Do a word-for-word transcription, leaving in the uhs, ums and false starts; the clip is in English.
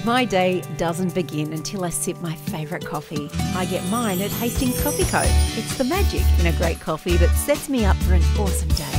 My day doesn't begin until I sip my favourite coffee. I get mine at Hastings Coffee Co. It's the magic in a great coffee that sets me up for an awesome day.